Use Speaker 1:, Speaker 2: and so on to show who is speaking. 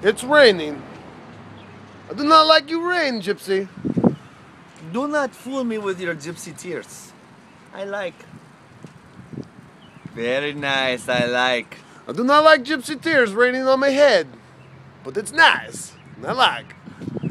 Speaker 1: It's raining. I do not like you rain, Gypsy.
Speaker 2: Do not fool me with your gypsy tears. I like. Very nice, I like.
Speaker 1: I do not like gypsy tears raining on my head. But it's nice, and I like.